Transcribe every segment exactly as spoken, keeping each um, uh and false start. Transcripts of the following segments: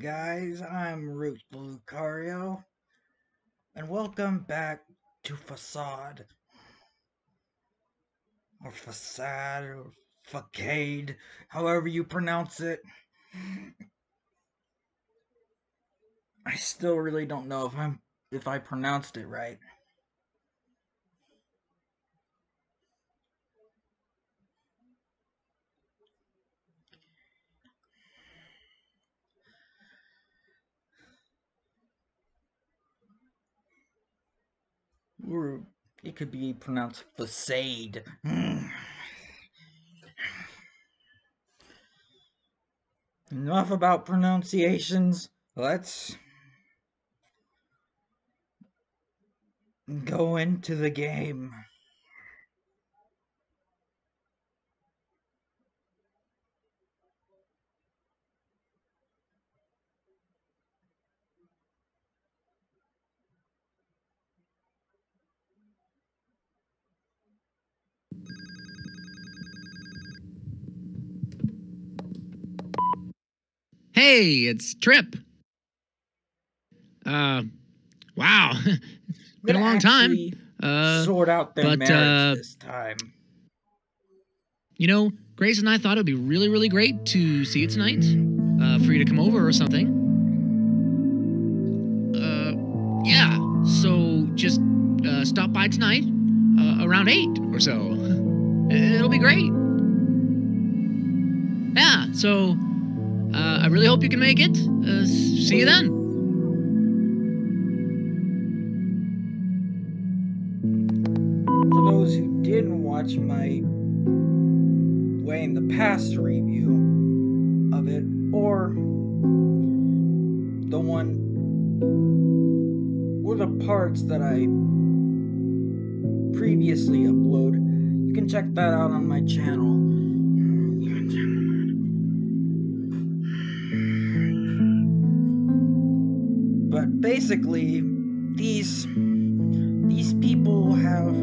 guys, I'm Root Lucario, and welcome back to Facade, or Facade, or Facade, however you pronounce it. I still really don't know if I'm if I pronounced it right. Or it could be pronounced Facade. Enough about pronunciations. Let's go into the game. Hey, it's Trip. Uh, wow. It's been a long time. Uh, sort out their but, marriage uh, this time. You know, Grace and I thought it would be really, really great to see you tonight. Uh, for you to come over or something. Uh, yeah. So just uh, stop by tonight uh, around eight or so. It'll be great. Yeah. So uh, I really hope you can make it. Uh, see you then. For those who didn't watch my way in the past review of it, or the one or the parts that I previously uploaded, you can check that out on my channel. But basically, these these people have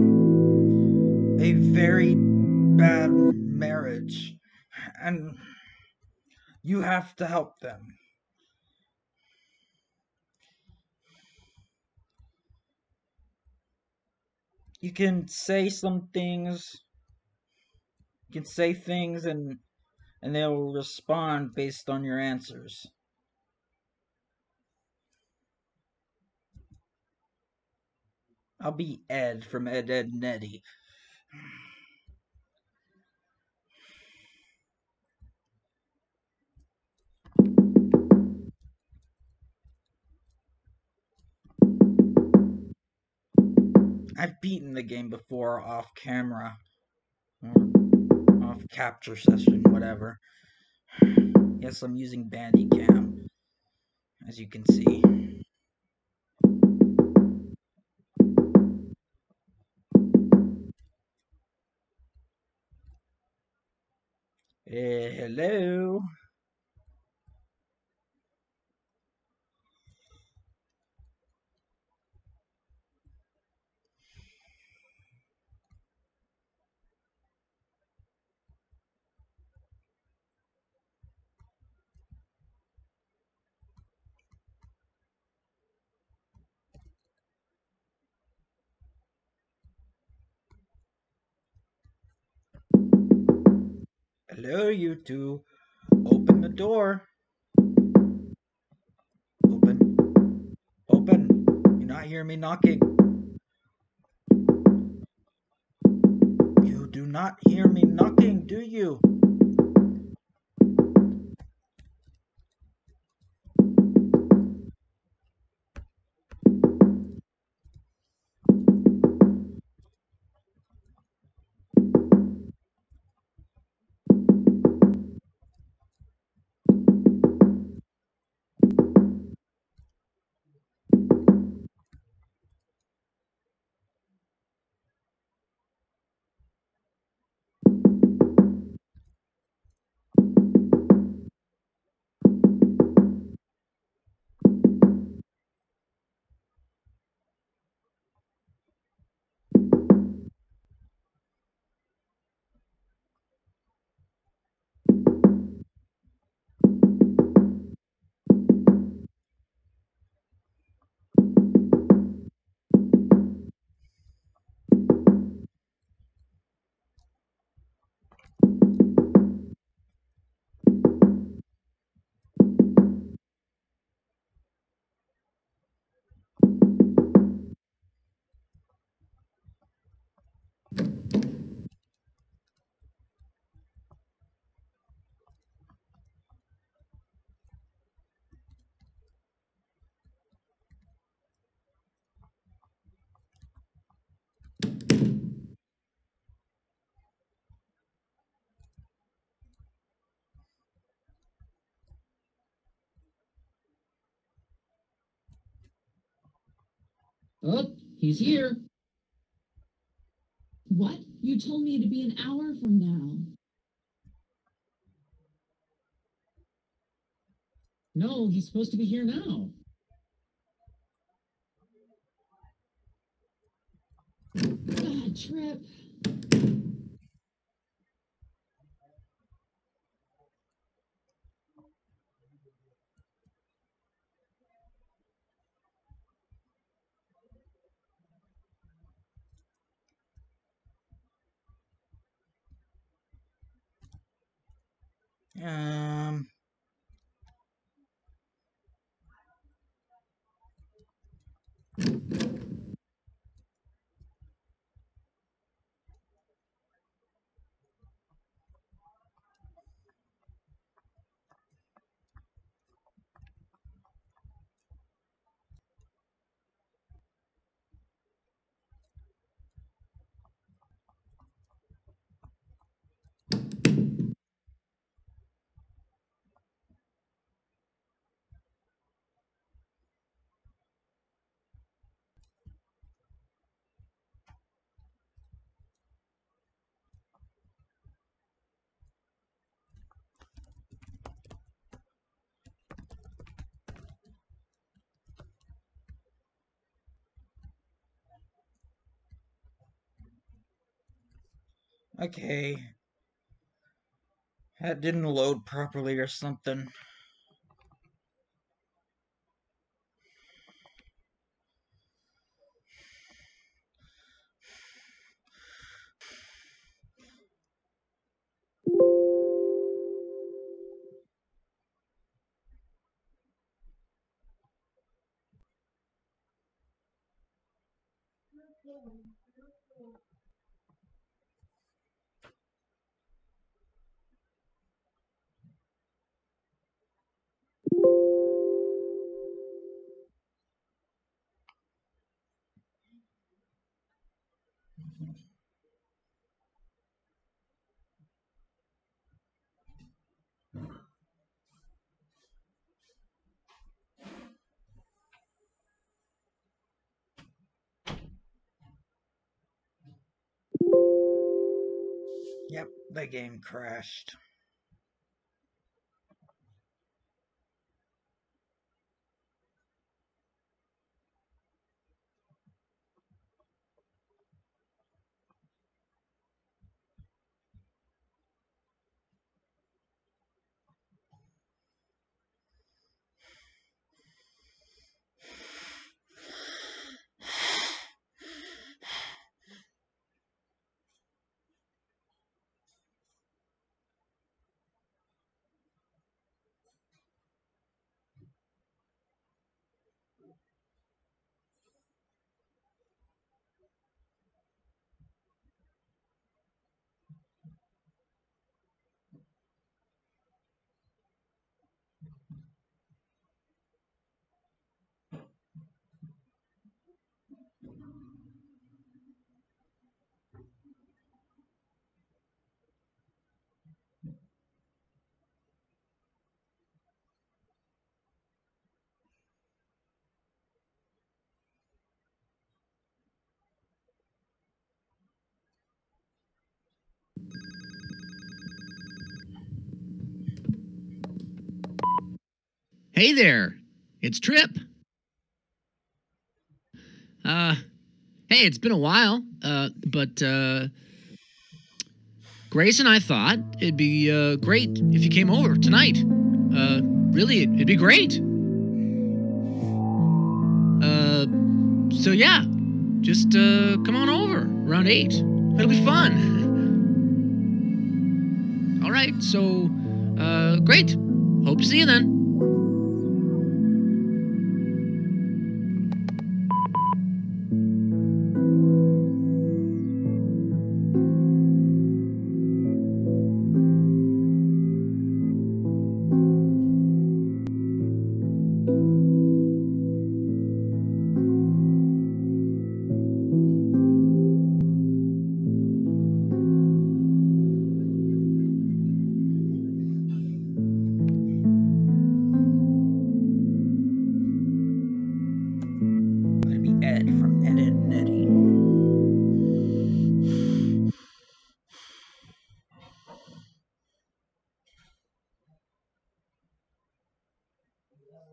a very bad marriage, and you have to help them. You can say some things, you can say things and and they'll respond based on your answers. I'll be Ed from Ed, Ed, and Eddie. I've beaten the game before off camera, or off capture session, whatever. Yes, I'm using Bandicam, as you can see. Uh, hello. Hello, you two. Open the door. Open. Open. You not hear me knocking? You do not hear me knocking, do you? Oh, he's here. What? You told me to be an hour from now. No, he's supposed to be here now. God, Trip. Um. Okay. That didn't load properly or something. Yep, the game crashed. Hey there, it's Trip. Uh, hey, it's been a while, uh, but uh, Grace and I thought it'd be uh, great if you came over tonight. Uh, really, it'd be great. Uh, so yeah, just uh, come on over around eight. It'll be fun. All right, so uh, great. Hope to see you then. Gonna be Ed from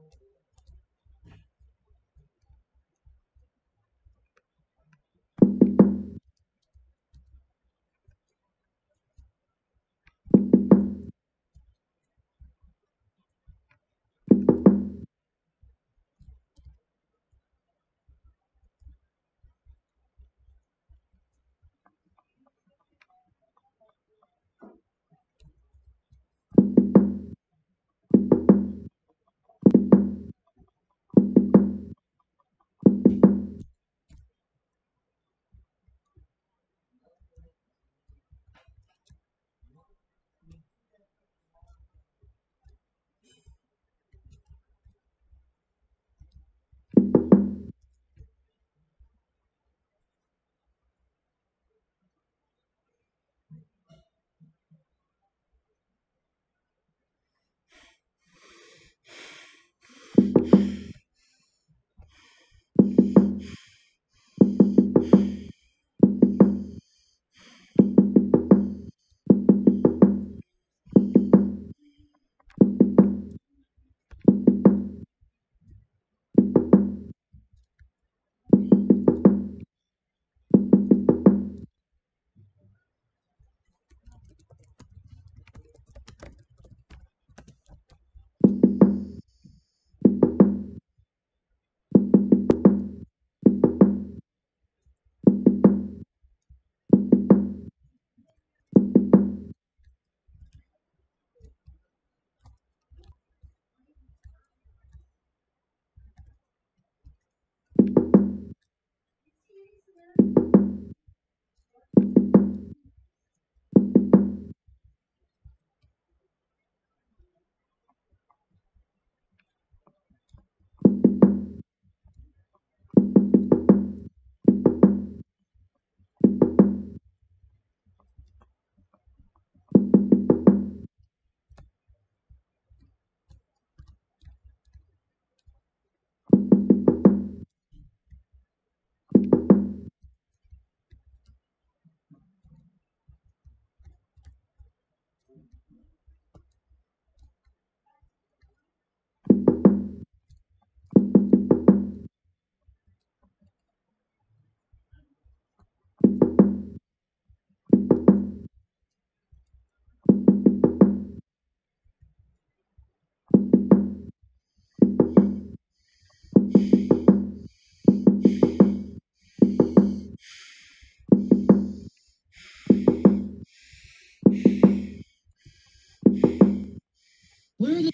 Where are the...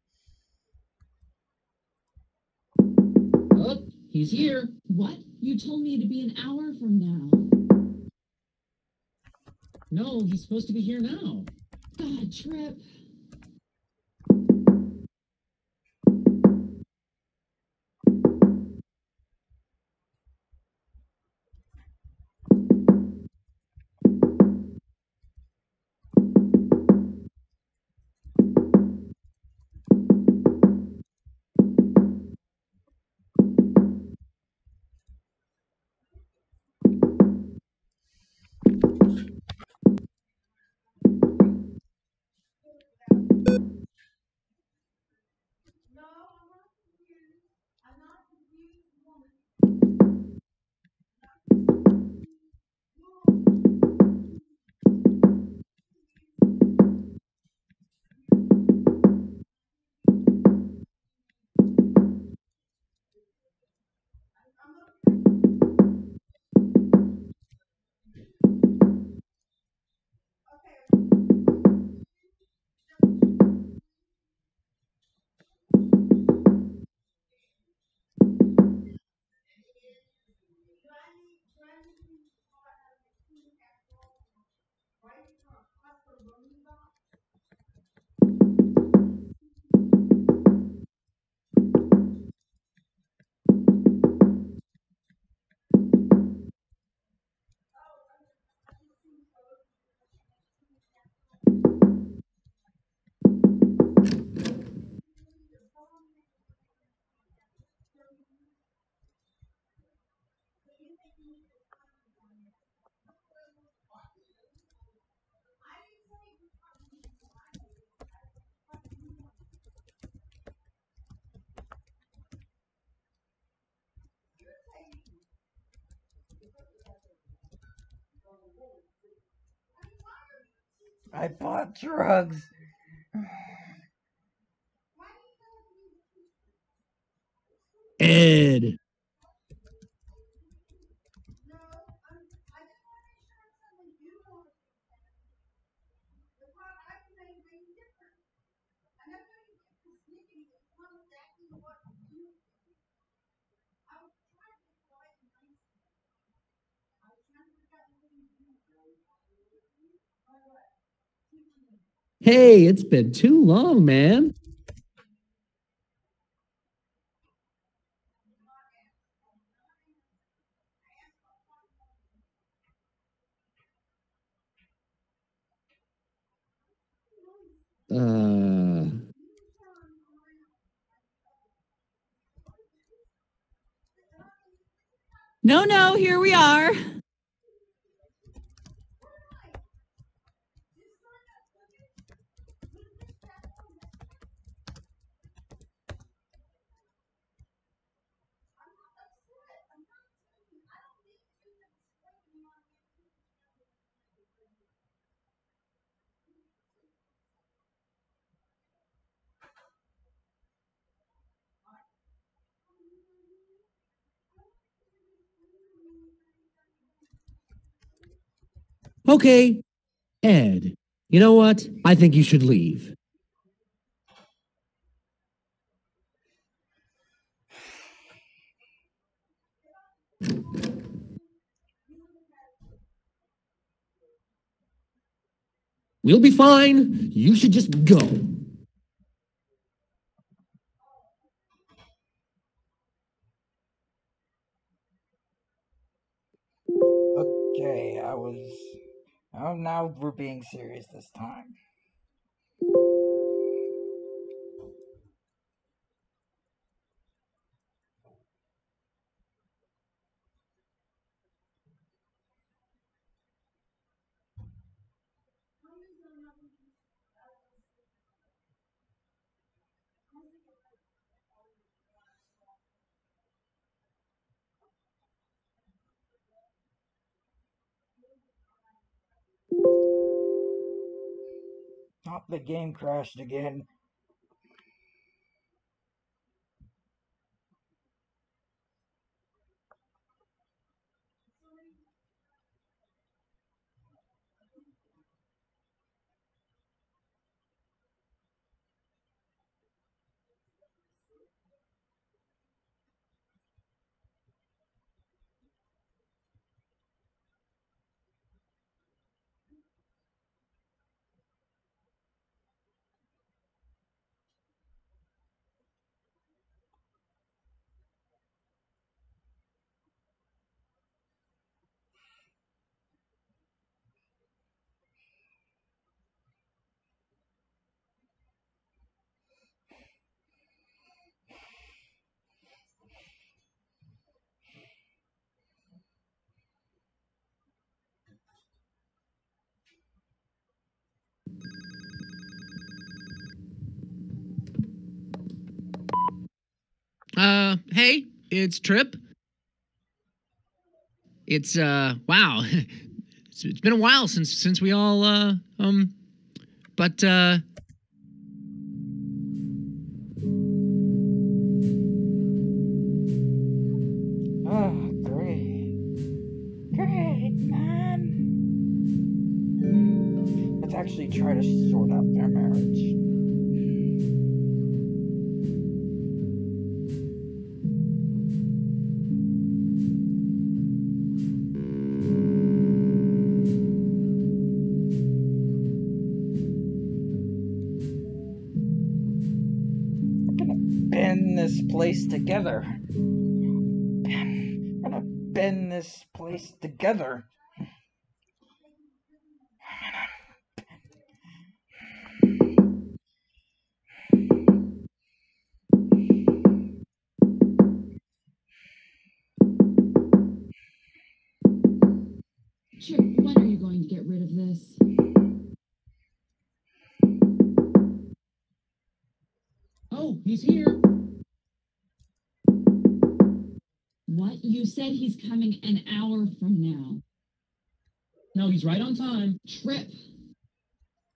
Oh, he's here. What? You told me to be an hour from now. No, he's supposed to be here now. God, Trip. I bought drugs. Ed. Hey, it's been too long, man. Uh. No, no, here we are. Okay, Ed. You know what? I think you should leave. We'll be fine. You should just go. Okay, I was. Oh, now we're being serious this time. Not the game crashed again. Uh, hey, it's Trip. It's uh, wow. it's, it's been a while since since we all uh um, but uh. Oh, great. Great, man. Let's actually try to sort out their marriage. We're gonna bend this place together. We're gonna bend this place together. Chip, when are you going to get rid of this? Oh, he's here. What? You said he's coming an hour from now. No, he's right on time. Trip.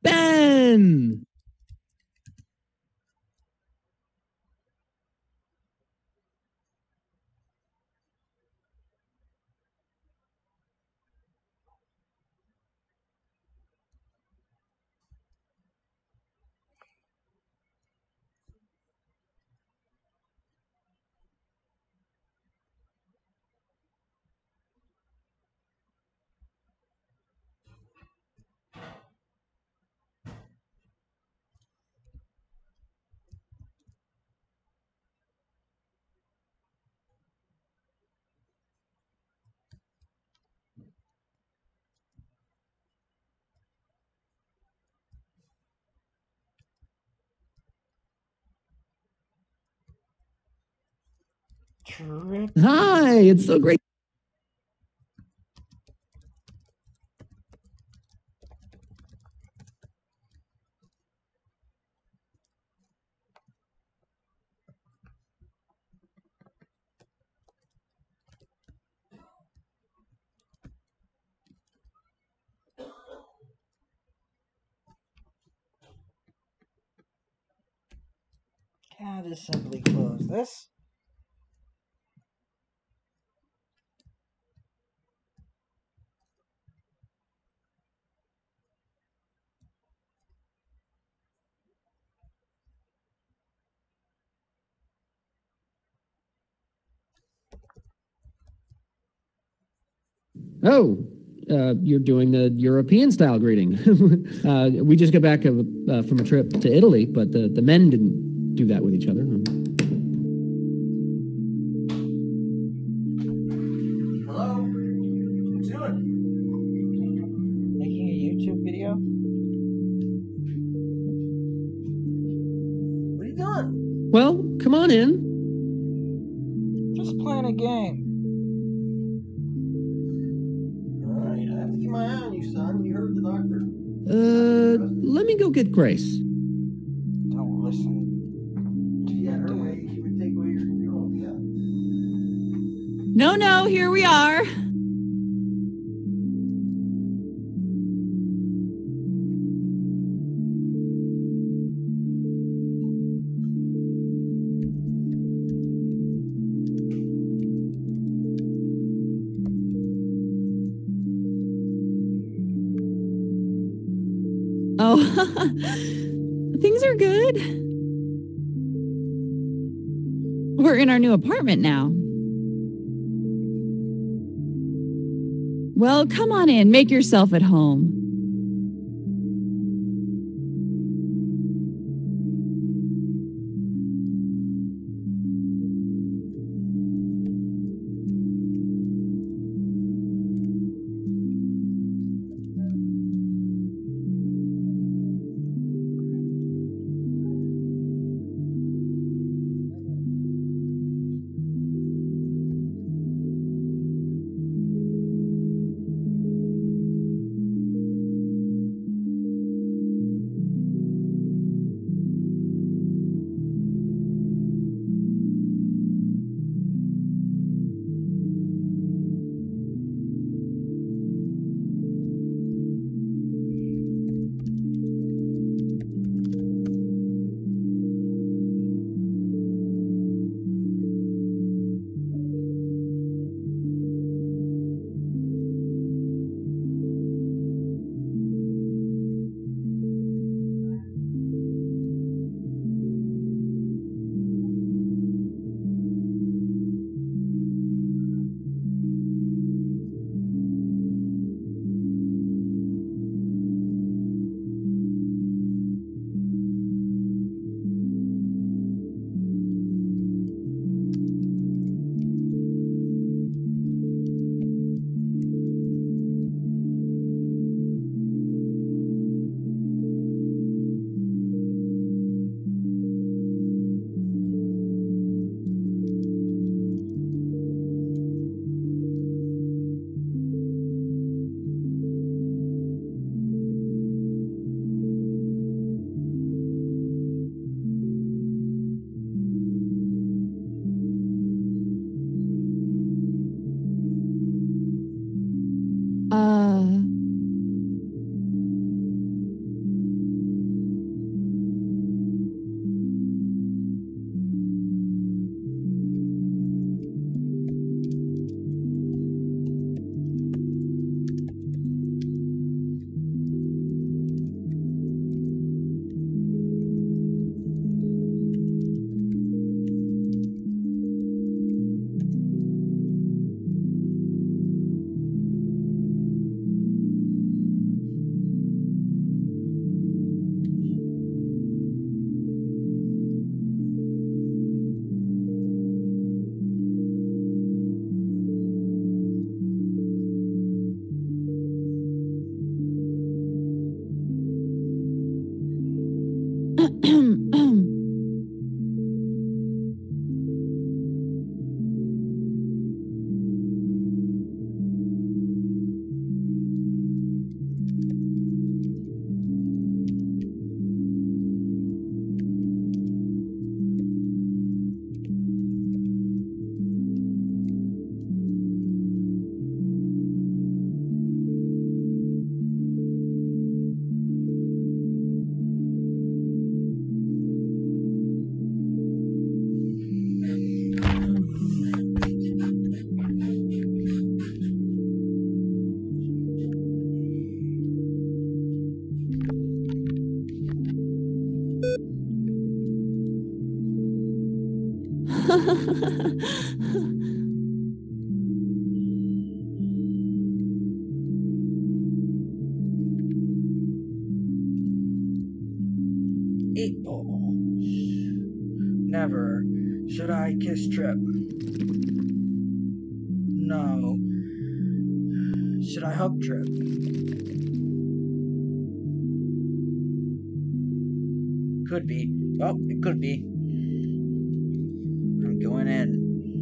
Ben! Trip. Hi, it's so great. Can't I just simply close this? Oh, uh, you're doing the European style greeting. uh, we just got back of, uh, from a trip to Italy, but the, the men didn't do that with each other. Hello? What you doing? Making a YouTube video? What are you doing? Well, come on in. Just playing a game. Alright, I have to keep my eye on you, son. You heard the doctor. Uh, let me go get Grace. Don't listen. Yeah, her way, she would take away your control. Yeah. No, no, here we are. Oh, things are good. We're in our new apartment now. Well, come on in. Make yourself at home. Eight ball. Never should I kiss Trip. No. Should I hug Trip? Could be. Oh, it could be. I'm going in.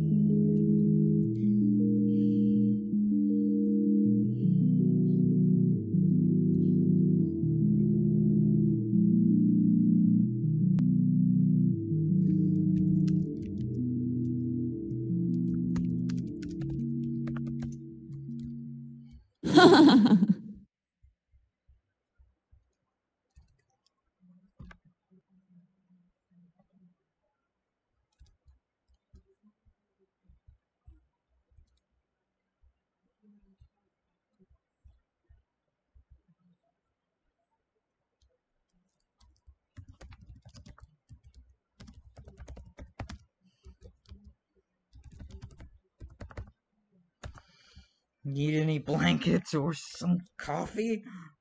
Need any blankets or some coffee?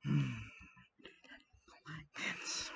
Blankets.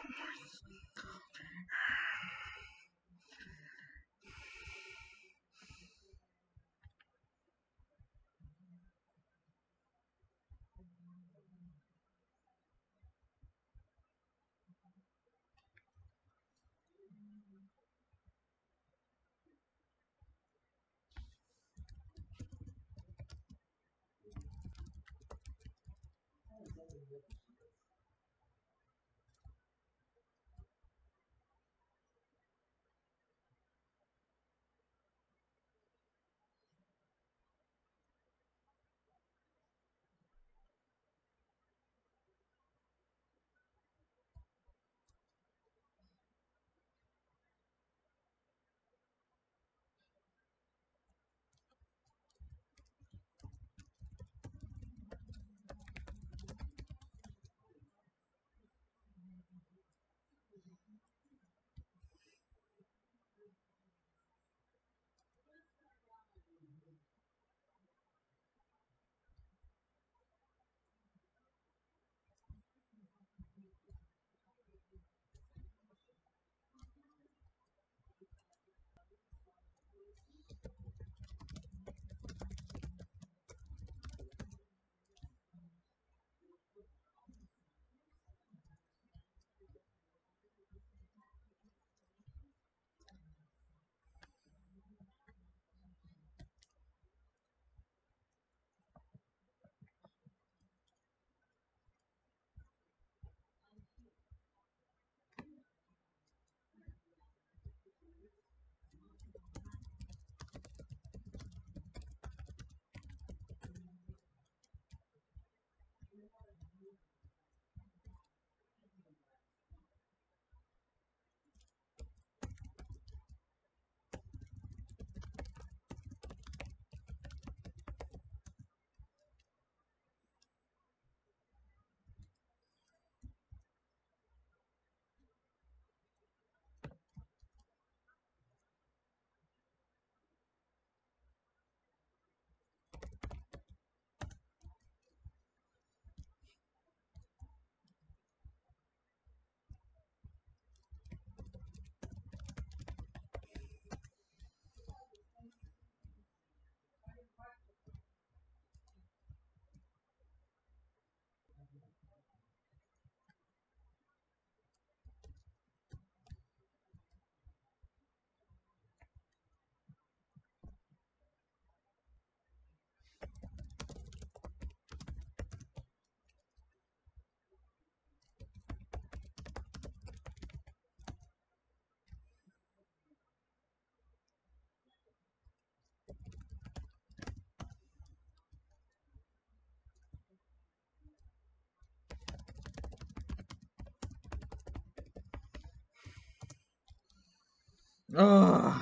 Ugh.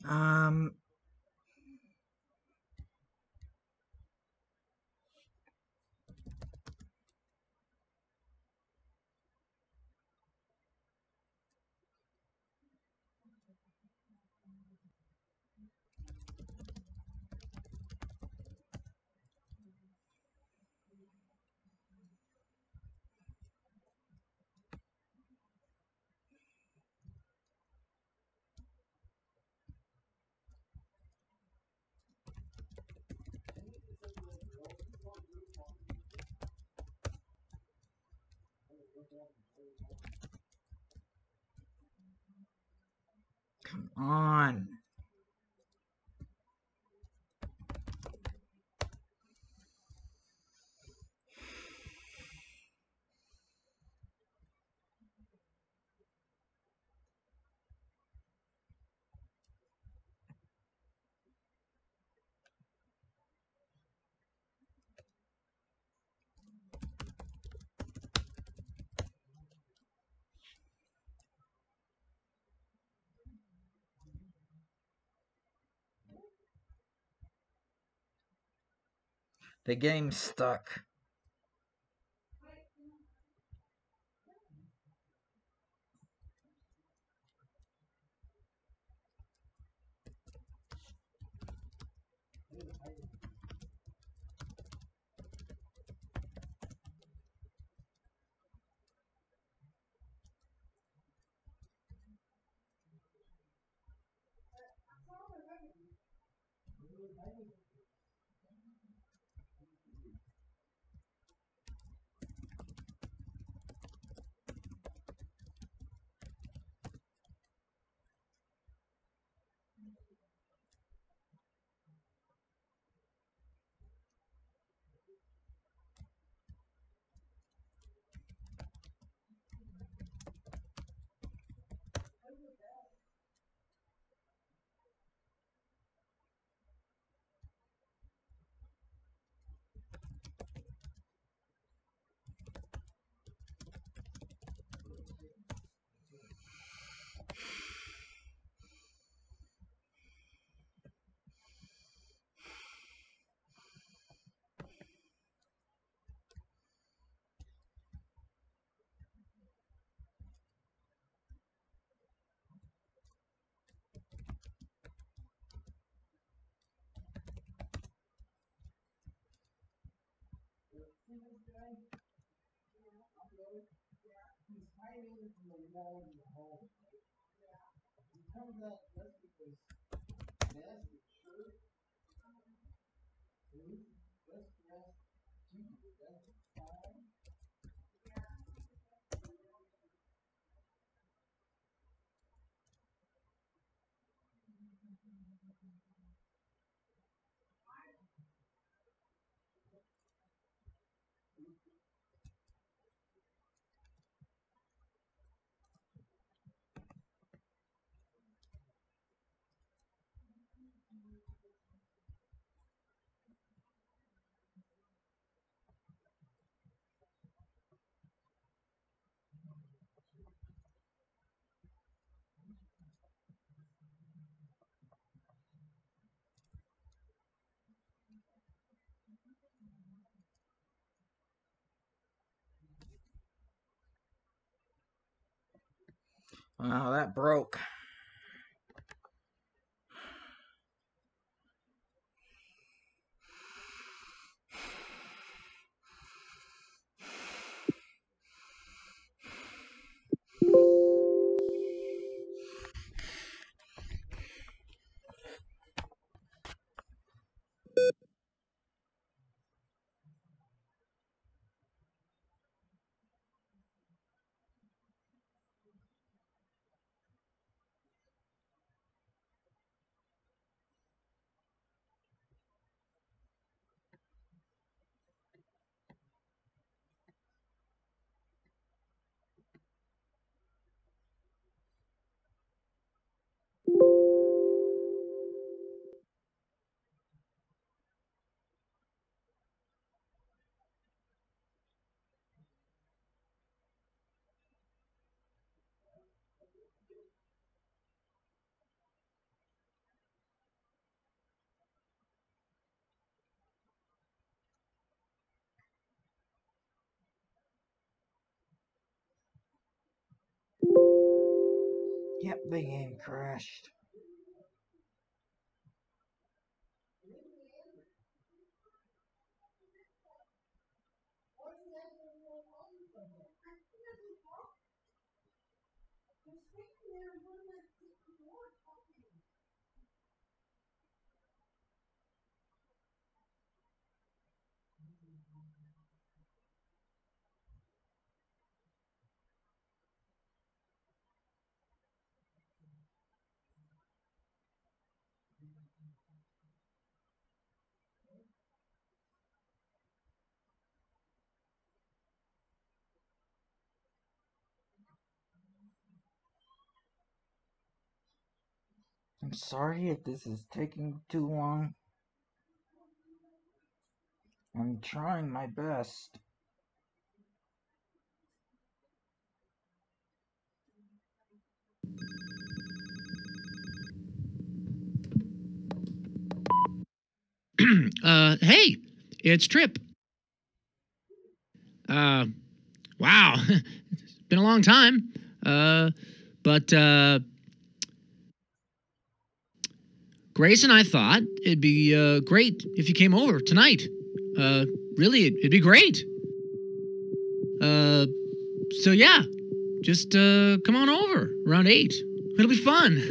Um, come on. The game's stuck. Wow, that broke. Yep, the game crashed. I'm sorry if this is taking too long. I'm trying my best. uh, hey, it's Trip. Uh, wow, it's been a long time. Uh, but uh, Grace and I thought it'd be uh, great if you came over tonight. Uh, really, it'd, it'd be great. Uh, so yeah, just uh, come on over around eight. It'll be fun.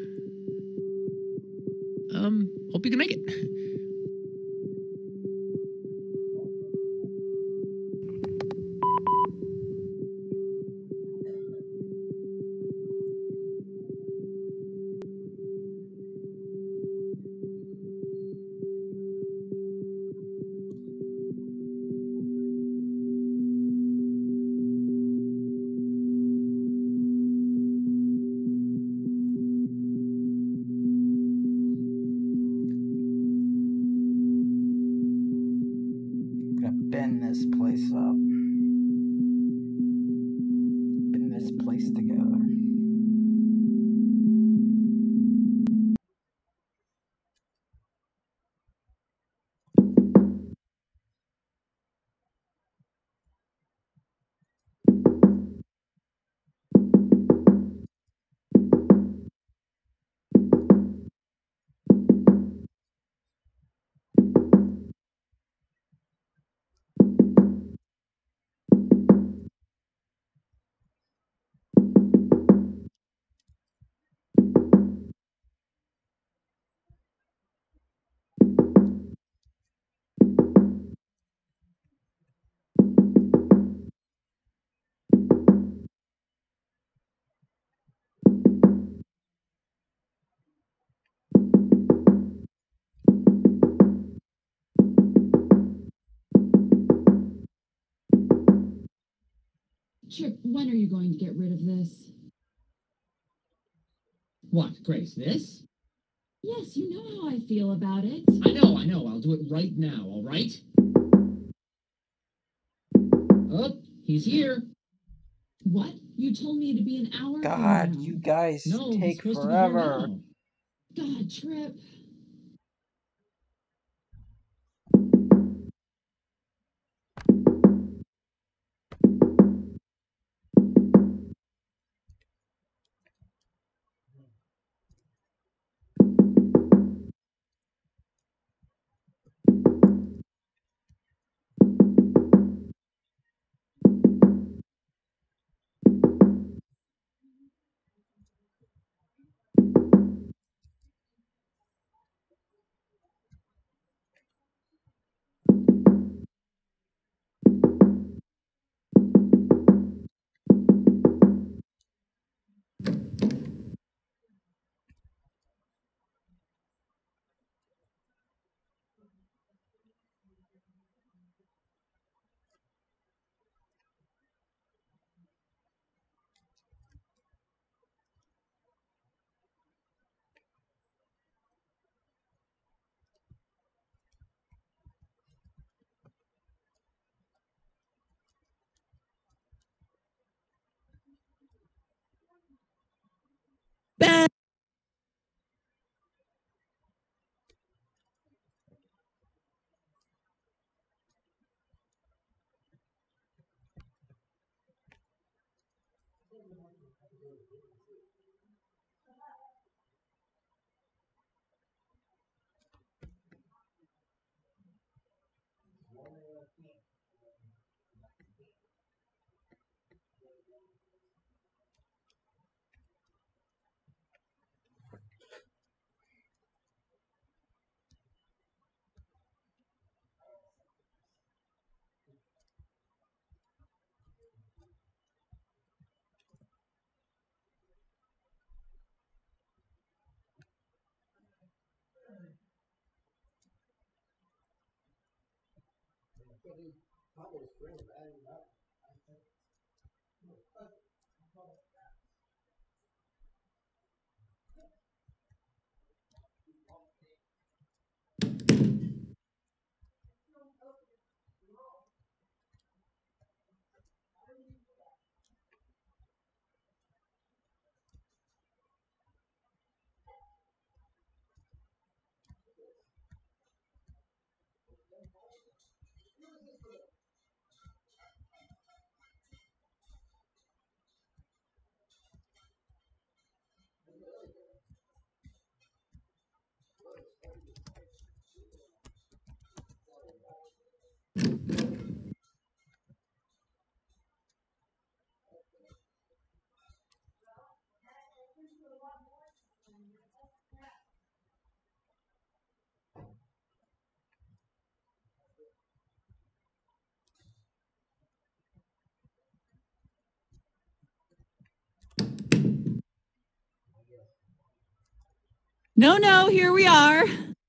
um, hope you can make it. I'm gonna bend this place up. Bend this place together. Chip, when are you going to get rid of this? What, Grace, this? Yes, you know how I feel about it. I know, I know. I'll do it right now, all right? Oh, he's here. What? You told me to be an hour God, from now. you guys No, he's take supposed to be here forever. now. God, Trip. No, no, here we are.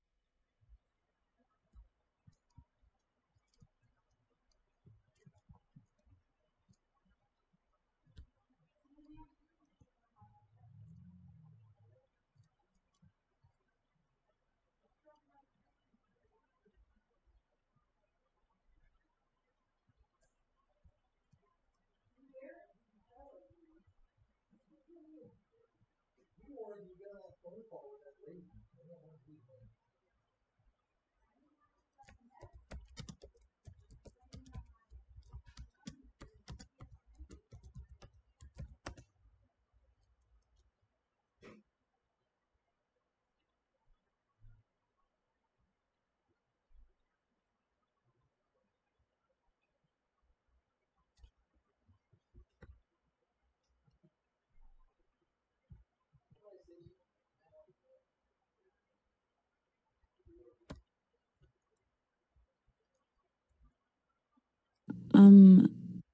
Um,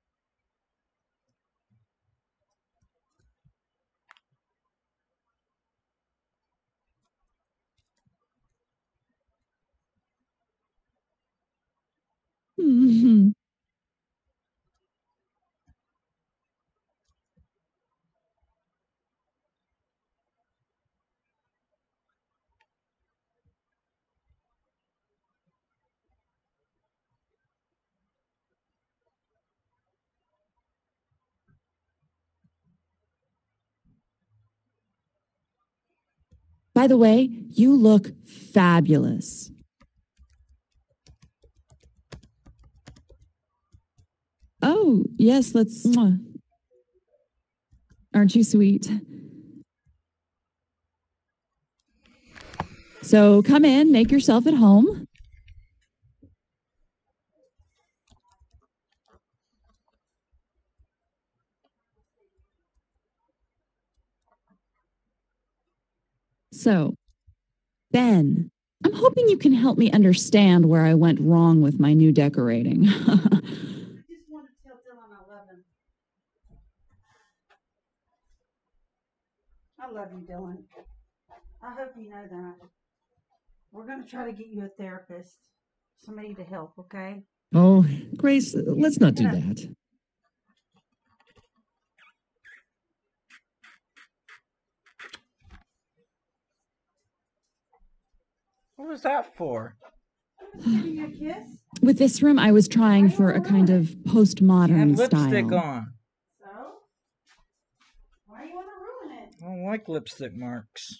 hmm. By the way, you look fabulous. Oh, yes, let's. Mwah. Aren't you sweet? So come in, make yourself at home. So, Ben, I'm hoping you can help me understand where I went wrong with my new decorating. I just want to tell Dylan I love him. I love you, Dylan. I hope you know that. We're going to try to get you a therapist, somebody to help, okay? Oh, Grace, let's not do Yeah. that. What was that for? Giving you a kiss? With this room, I was trying for a kind of You postmodern had lipstick style. on. So? Why do you want to ruin it? I don't like lipstick marks.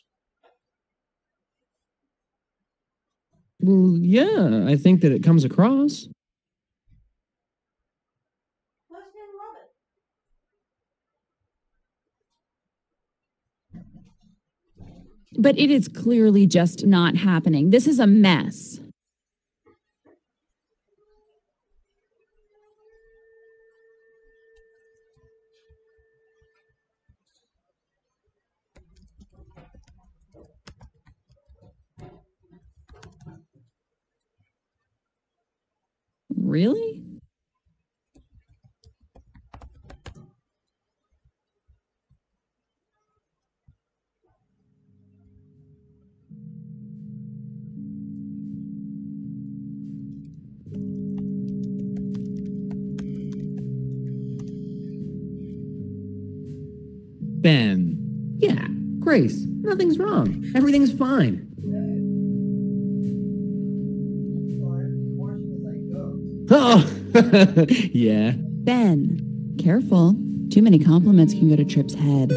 Well, yeah, I think that it comes across. Most men love it. But it is clearly just not happening. This is a mess. Really? Ben. Yeah, Grace, nothing's wrong. Everything's fine. Oh, yeah. Ben, careful. Too many compliments can go to Trip's head.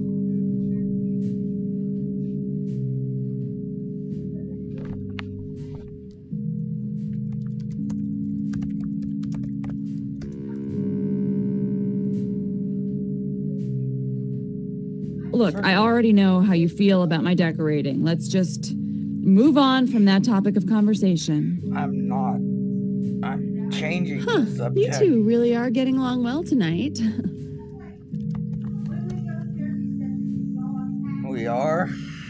Look, I already know how you feel about my decorating. Let's just move on from that topic of conversation. I'm not. I'm changing Huh, the you subject. two really are getting along well tonight. We are.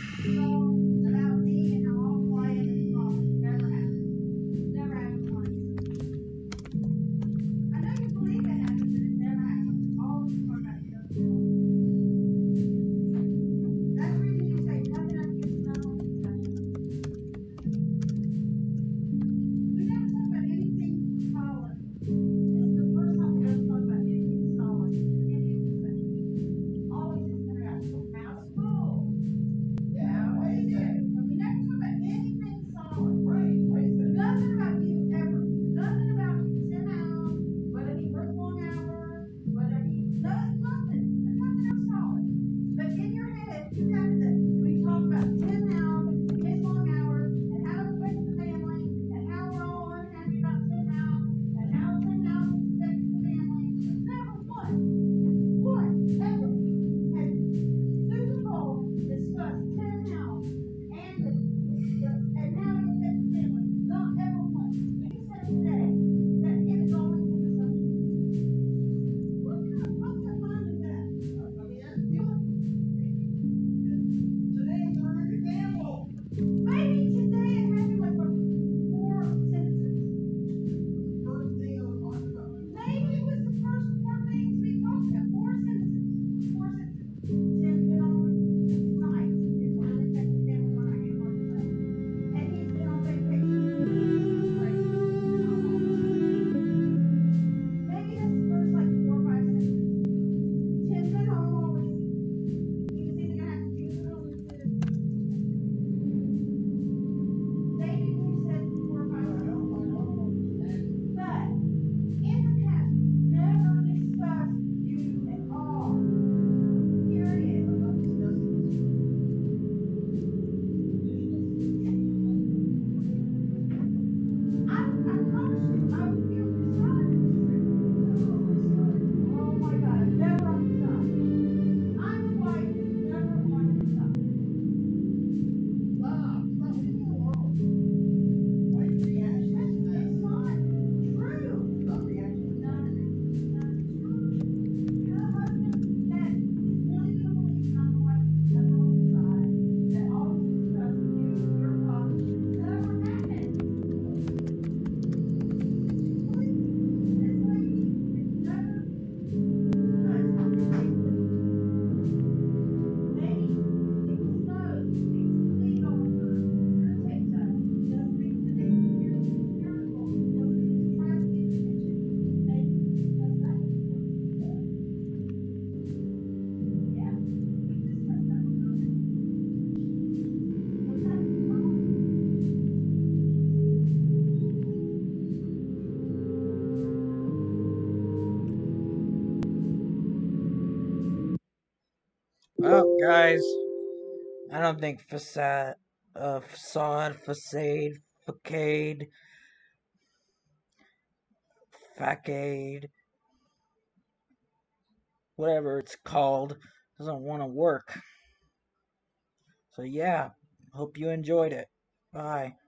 Well, guys, I don't think facade, uh, facade, facade, facade, facade, whatever it's called, doesn't want to work. So yeah, hope you enjoyed it. Bye.